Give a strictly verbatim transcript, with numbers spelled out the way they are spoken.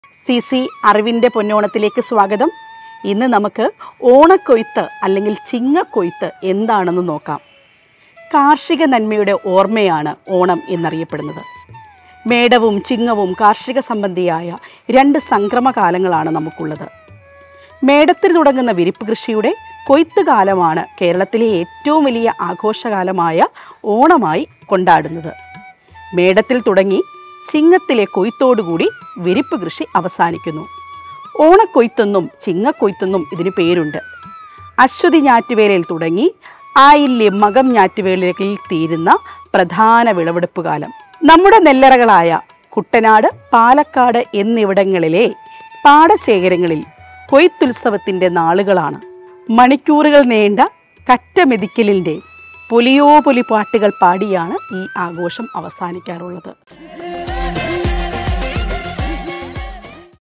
C C അറിവിൻ്റെ പൊന്നോണത്തിലേക്ക് സ്വാഗതം. ഇന്ന് നമുക്ക് ഓണക്കൊയ്ത്ത് അല്ലെങ്കിൽ ചിങ്ങക്കൊയ്ത്ത് എന്താണെന്ന് നോക്കാം. കാർഷിക നന്മയുടെ ഓർമ്മയാണ് ഓണം എന്നറിയപ്പെടുന്നത്. മേടവും ചിങ്ങവും കാർഷിക സംബന്ധിയായ രണ്ട് സംക്രമകാലങ്ങളാണ് നമുക്കുള്ളത്. മേടത്തിൽ തുടങ്ങുന്ന വിരിപ്പ് കൃഷിയുടെ കൊയ്ത്ത് കാലമാണ് കേരളത്തിലെ ഏറ്റവും വലിയ ആഘോഷകാലമായ ഓണമായി കൊണ്ടാടുന്നത്. മേടത്തിൽ തുടങ്ങി ചിങ്ങത്തിലെ കൊയ്ത്തോടുകൂടി വിരിപ്പ് കൃഷി അവസാനിക്കുന്നു. ഓണക്കൊയ്ത്തെന്നും ചിങ്ങക്കൊയ്ത്തെന്നും ഇതിന് പേരുണ്ട്. അശ്വതി ഞാറ്റുവേലയിൽ തുടങ്ങി ആയില്യം മകം ഞാറ്റുവേലയിൽ തീരുന്ന പ്രധാന വിളവെടുപ്പ് കാലം നമ്മുടെ നെല്ലറകളായ കുട്ടനാട്, പാലക്കാട് എന്നിവിടങ്ങളിലെ പാടശേഖരങ്ങളിൽ കൊയ്ത്തുത്സവത്തിൻ്റെ നാളുകളാണ്. മണിക്കൂറുകൾ നീണ്ട കറ്റമെതിക്കലിൻ്റെ പൊലിയോ പൊലി പാട്ടുകൾ പാടിയാണ് ഈ ആഘോഷം അവസാനിക്കാറുള്ളത്.